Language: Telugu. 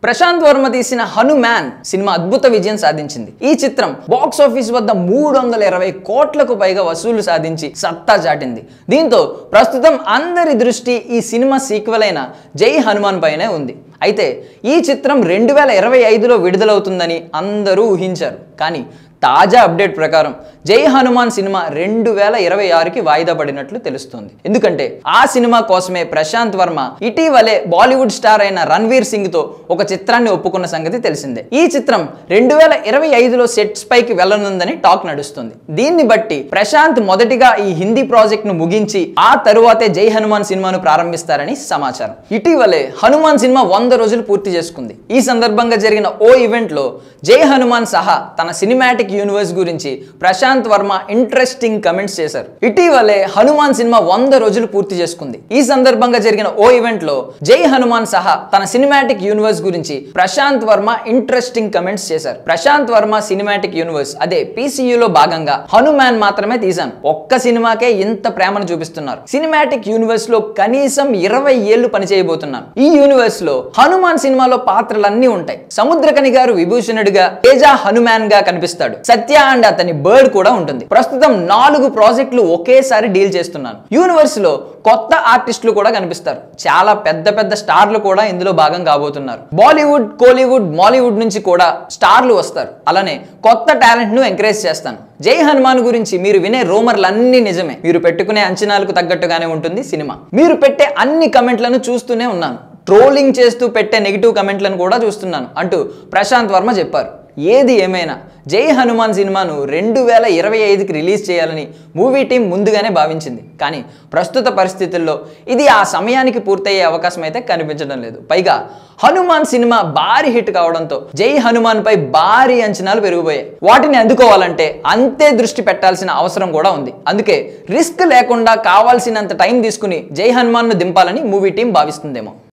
ప్రశాంత్ వర్మ తీసిన హనుమాన్ సినిమా అద్భుత విజయం సాధించింది. ఈ చిత్రం బాక్స్ ఆఫీస్ వద్ద 320 కోట్లకు పైగా వసూలు సాధించి సత్తా చాటింది. దీంతో ప్రస్తుతం అందరి దృష్టి ఈ సినిమా సీక్వెల్ అయిన జై హనుమాన్ పైనే ఉంది. అయితే ఈ చిత్రం 2025లో విడుదలవుతుందని అందరూ ఊహించారు. కానీ తాజా అప్డేట్ ప్రకారం జై హనుమాన్ సినిమా 2026కి వాయిదా పడినట్లు తెలుస్తుంది. ఎందుకంటే ఆ సినిమా కోసమే ప్రశాంత్ వర్మ ఇటీవలే బాలీవుడ్ స్టార్ అయిన రణ్వీర్ సింగ్ తో ఒక చిత్రాన్ని ఒప్పుకున్న సంగతి తెలిసిందే. ఈ చిత్రం 2025లో సెట్స్ పైకి వెళ్లనుందని టాక్ నడుస్తుంది. దీన్ని బట్టి ప్రశాంత్ మొదటిగా ఈ హిందీ ప్రాజెక్ట్ ను ముగించి ఆ తరువాతే జై హనుమాన్ సినిమాను ప్రారంభిస్తారని సమాచారం. ఇటీవలే హనుమాన్ సినిమా 100 రోజులు పూర్తి చేసుకుంది. ఈ సందర్భంగా జరిగిన ఓ ఈవెంట్ లో జై హనుమాన్ సహా తన సినిమాటిక్ యూనివర్స్ గురించి ప్రశాంత్ వర్మ ఇంట్రెస్టింగ్ కమెంట్స్ చేశారు. ఇటీవలే హనుమాన్ సినిమా 100 రోజులు పూర్తి చేసుకుంది. ఈ సందర్భంగా జరిగిన ఓ ఈవెంట్ లో జై హనుమాన్ సహా తన సినిమాటిక్ యూనివర్స్ గురించి ప్రశాంత్ వర్మ ఇంట్రెస్టింగ్ కమెంట్స్ చేశారు. ప్రశాంత్ వర్మ సినిమాటిక్ యూనివర్స్ అదే PCUలో భాగంగా హనుమాన్ మాత్రమే తీశాను. ఒక్క సినిమాకే ఇంత ప్రేమను చూపిస్తున్నారు. సినిమాటిక్ యూనివర్స్ లో కనీసం 20 ఏళ్లు పనిచేయబోతున్నాను. ఈ యూనివర్స్ లో హనుమాన్ సినిమాలో పాత్రలన్నీ ఉంటాయి. సముద్రకని గారు విభూషణుడిగా, తేజ హనుమాన్ గా కనిపిస్తాడు. సత్య అండ్ అతని బర్డ్ కూడా ఉంటుంది. ప్రస్తుతం 4 ప్రాజెక్టులు ఒకేసారి డీల్ చేస్తున్నాను. యూనివర్స్ లో కొత్త ఆర్టిస్టులు కూడా కనిపిస్తారు. చాలా పెద్ద పెద్ద స్టార్లు కూడా ఇందులో భాగం కాబోతున్నారు. బాలీవుడ్, కోలీవుడ్, మాలీవుడ్ నుంచి కూడా స్టార్లు వస్తారు. అలానే కొత్త టాలెంట్ ను ఎంకరేజ్ చేస్తాను. జై హనుమాన్ గురించి మీరు వినే రూమర్లన్నీ నిజమే. మీరు పెట్టుకునే అంచనాలకు తగ్గట్టుగానే ఉంటుంది సినిమా. మీరు పెట్టే అన్ని కమెంట్లను చూస్తూనే ఉన్నాను. ట్రోలింగ్ చేస్తూ పెట్టే నెగిటివ్ కమెంట్లను కూడా చూస్తున్నాను అంటూ ప్రశాంత్ వర్మ చెప్పారు. ఏది ఏమైనా జై హనుమాన్ సినిమాను 2025కి రిలీజ్ చేయాలని మూవీ టీం ముందుగానే భావించింది. కానీ ప్రస్తుత పరిస్థితుల్లో ఇది ఆ సమయానికి పూర్తయ్యే అవకాశం అయితే కనిపించడం లేదు. పైగా హనుమాన్ సినిమా భారీ హిట్ కావడంతో జై హనుమాన్ పై భారీ అంచనాలు పెరిగిపోయాయి. వాటిని అందుకోవాలంటే అంతే దృష్టి పెట్టాల్సిన అవసరం కూడా ఉంది. అందుకే రిస్క్ లేకుండా కావాల్సినంత టైం తీసుకుని జై హనుమాన్ ను దింపాలని మూవీ టీం భావిస్తుందేమో.